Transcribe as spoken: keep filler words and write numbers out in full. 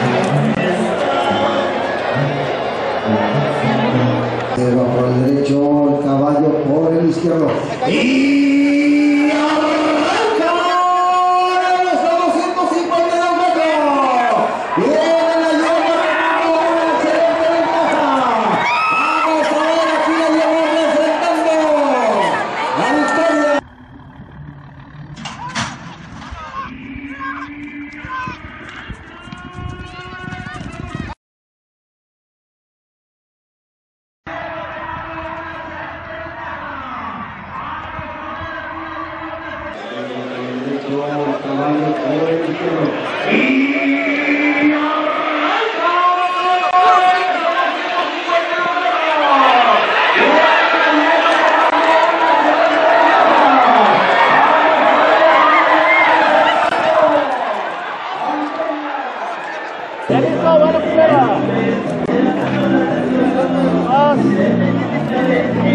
Se va por el derecho, el caballo por el izquierdo. Y arranca los doscientos cincuenta y dos metros. Viene la yegua con una excelente ventaja. Vamos a ver aquí la yegua enfrentando la victoria. Ya listo, va la primera. Dos.